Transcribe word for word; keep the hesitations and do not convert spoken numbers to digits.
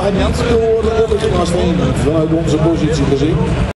niet door de opperbelasting vanuit onze positie gezien.